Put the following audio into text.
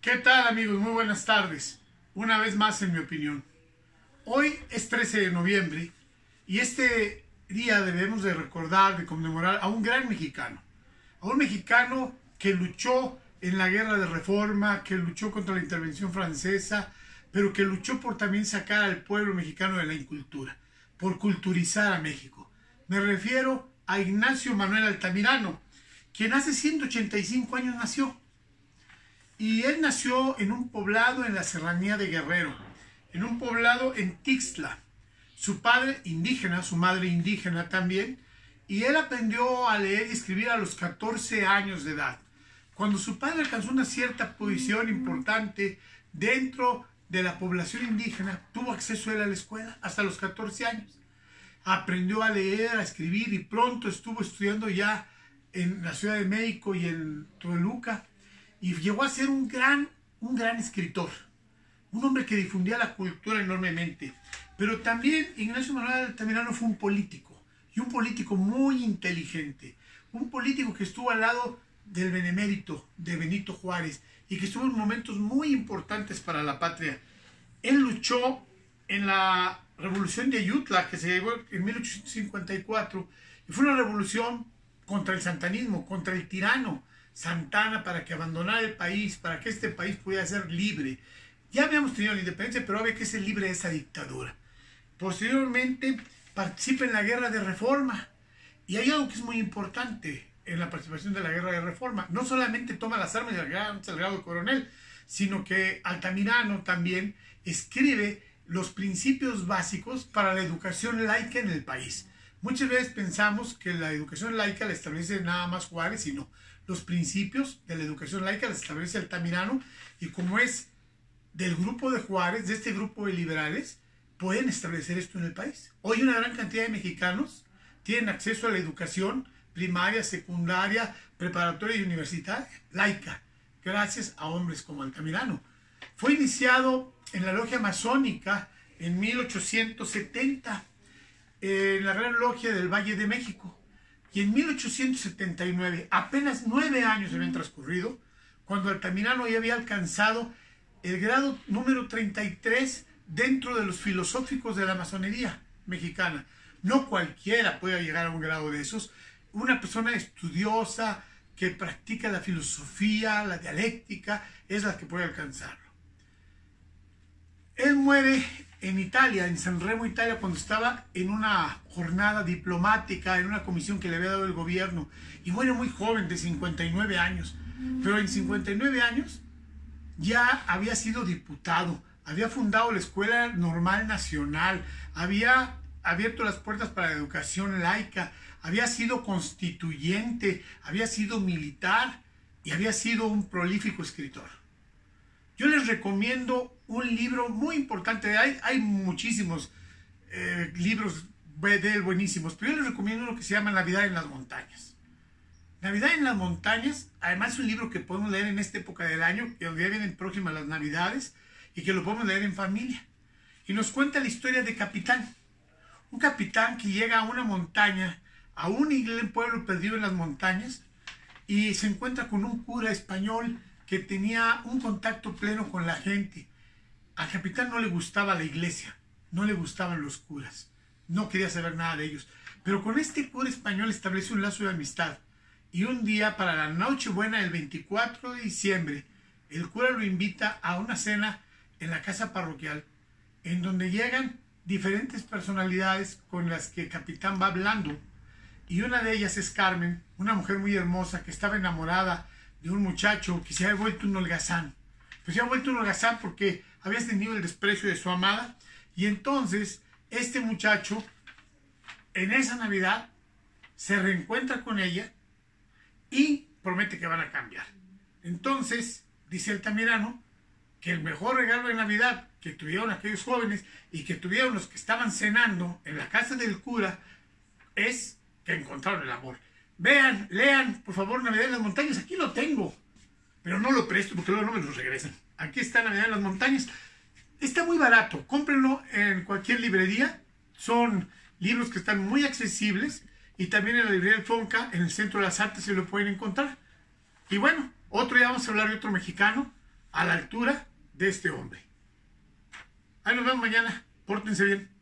¿Qué tal, amigos? Muy buenas tardes. Una vez más en mi opinión. Hoy es 13 de noviembre y este día debemos de recordar, de conmemorar a un gran mexicano. A un mexicano que luchó en la guerra de reforma, que luchó contra la intervención francesa, pero que luchó por también sacar al pueblo mexicano de la incultura, por culturizar a México. Me refiero a Ignacio Manuel Altamirano, quien hace 185 años nació. Y él nació en un poblado en la serranía de Guerrero, en un poblado en Tixla. Su padre indígena, su madre indígena también, y él aprendió a leer y escribir a los 14 años de edad. Cuando su padre alcanzó una cierta posición importante dentro de la población indígena, tuvo acceso él a la escuela hasta los 14 años. Aprendió a leer, a escribir y pronto estuvo estudiando ya en la Ciudad de México y en Toluca. Y llegó a ser un gran escritor, un hombre que difundía la cultura enormemente. Pero también Ignacio Manuel Altamirano fue un político, y un político muy inteligente, un político que estuvo al lado del benemérito de Benito Juárez y que estuvo en momentos muy importantes para la patria. Él luchó en la revolución de Ayutla, que se llevó en 1854, y fue una revolución contra el santanismo, contra el tirano Santana, para que abandonara el país, para que este país pudiera ser libre. Ya habíamos tenido la independencia, pero había que ser libre de esa dictadura. Posteriormente participa en la guerra de reforma, y hay algo que es muy importante en la participación de la guerra de reforma. No solamente toma las armas y alcanza el grado de coronel, sino que Altamirano también escribe los principios básicos para la educación laica en el país. Muchas veces pensamos que la educación laica la establece nada más Juárez, y no. Los principios de la educación laica los establece Altamirano, y como es del grupo de Juárez, de este grupo de liberales, pueden establecer esto en el país. Hoy una gran cantidad de mexicanos tienen acceso a la educación primaria, secundaria, preparatoria y universitaria laica, gracias a hombres como Altamirano. Fue iniciado en la logia masónica en 1870, en la Gran Logia del Valle de México. Y en 1879, apenas 9 años habían transcurrido, cuando Altamirano ya había alcanzado el grado número 33 dentro de los filosóficos de la masonería mexicana. No cualquiera puede llegar a un grado de esos. Una persona estudiosa que practica la filosofía, la dialéctica, es la que puede alcanzarlo. Él muere en Italia, en San Remo, Italia, cuando estaba en una jornada diplomática, en una comisión que le había dado el gobierno, y muere muy joven, de 59 años. Pero en 59 años ya había sido diputado, había fundado la Escuela Normal Nacional, había abierto las puertas para la educación laica, había sido constituyente, había sido militar y había sido un prolífico escritor. Yo les recomiendo un libro muy importante. Hay muchísimos libros de él buenísimos, pero yo les recomiendo uno que se llama Navidad en las Montañas. Navidad en las Montañas, además es un libro que podemos leer en esta época del año, que ya vienen próximas las Navidades, y que lo podemos leer en familia. Y nos cuenta la historia de Capitán. Un capitán que llega a una montaña, a un pueblo perdido en las montañas, y se encuentra con un cura español que tenía un contacto pleno con la gente. Al capitán no le gustaba la iglesia, no le gustaban los curas, no quería saber nada de ellos. Pero con este cura español establece un lazo de amistad. Y un día, para la Nochebuena del 24 de diciembre, el cura lo invita a una cena en la casa parroquial, en donde llegan diferentes personalidades con las que el capitán va hablando. Y una de ellas es Carmen, una mujer muy hermosa que estaba enamorada de un muchacho que se había vuelto un holgazán. Pues se había vuelto un holgazán porque había tenido el desprecio de su amada. Y entonces este muchacho, en esa Navidad, se reencuentra con ella y promete que van a cambiar. Entonces dice Altamirano que el mejor regalo de Navidad que tuvieron aquellos jóvenes y que tuvieron los que estaban cenando en la casa del cura es que encontraron el amor. Vean, lean, por favor, Navidad en las Montañas. Aquí lo tengo, pero no lo presto porque luego no me lo regresan. Aquí está Navidad en las Montañas. Está muy barato, cómprenlo en cualquier librería. Son libros que están muy accesibles, y también en la librería del Fonca, en el Centro de las Artes, se lo pueden encontrar. Y bueno, otro día vamos a hablar de otro mexicano, a la altura de este hombre. Ahí nos vemos mañana. Pórtense bien.